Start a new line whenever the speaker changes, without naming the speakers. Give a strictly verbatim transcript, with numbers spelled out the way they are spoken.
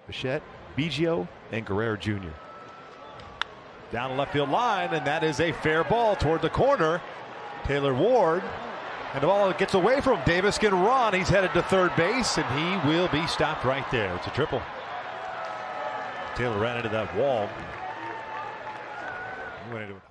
Bichette, Biggio, and Guerrero Junior
Down the left field line, and that is a fair ball toward the corner. Taylor Ward, and the ball gets away from him. Davis can run. He's headed to third base, and he will be stopped right there. It's a triple. Taylor ran into that wall. He went into